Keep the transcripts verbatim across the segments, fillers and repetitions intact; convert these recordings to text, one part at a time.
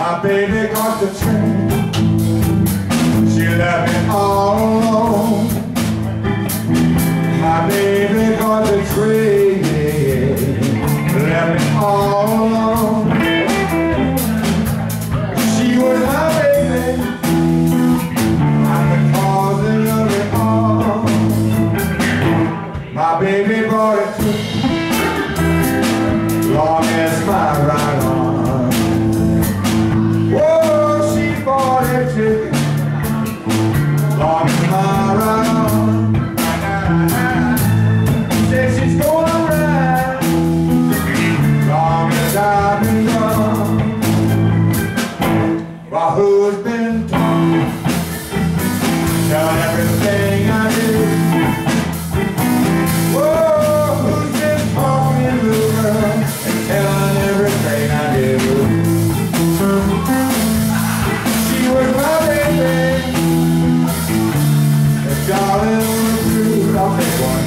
My baby got the train. She left me all alone. My baby got the train. Left me all alone. She was my baby. I'm the cause of it all. My baby brought it to long as my right arm. Long as my right arm. Said she's gonna ride long as I've been gone. Well, who's been talking? Telling everything I do. Whoa, who's been talking, little girl, and telling everything I do? She was my baby. Darling, we're through. I'll take one.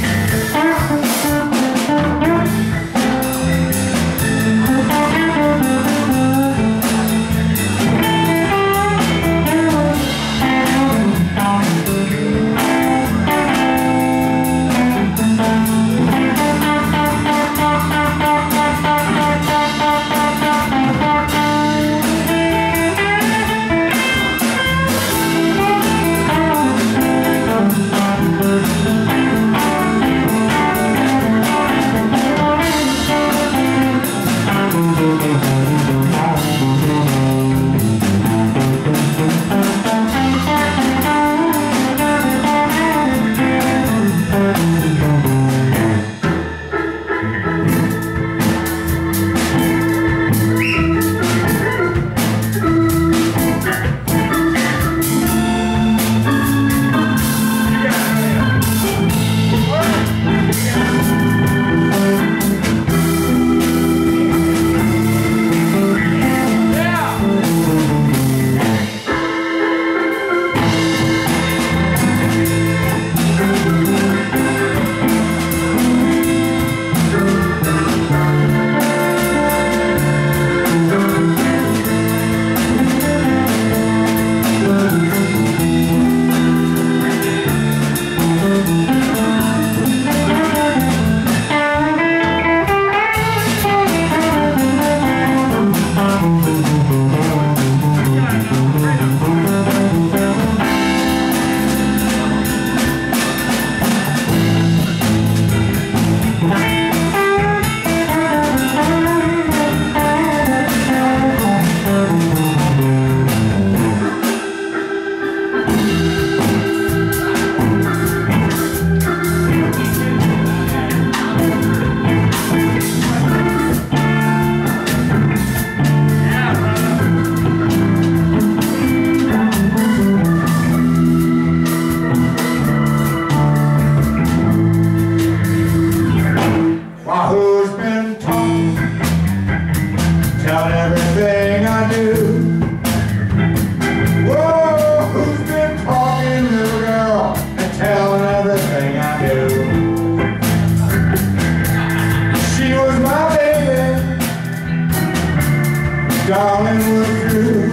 Darling, we're through.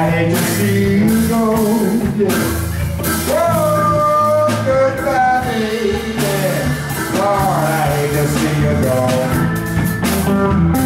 hate to see you go. Yeah. Oh, goodbye, baby. Lord, I hate to see you go.